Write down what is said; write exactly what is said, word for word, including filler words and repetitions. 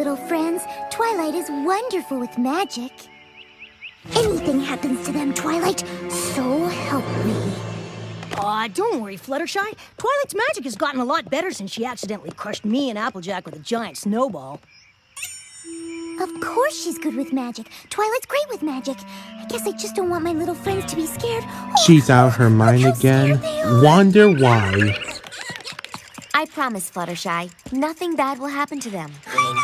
little friends. Twilight is wonderful with magic. Anything happens to them, Twilight, so help me. Aw, uh, don't worry, Fluttershy. Twilight's magic has gotten a lot better since she accidentally crushed me and Applejack with a giant snowball. Of course she's good with magic. Twilight's great with magic. I guess I just don't want my little friends to be scared. Oh, she's out of her mind again. Wonder why. I promise, Fluttershy, nothing bad will happen to them. I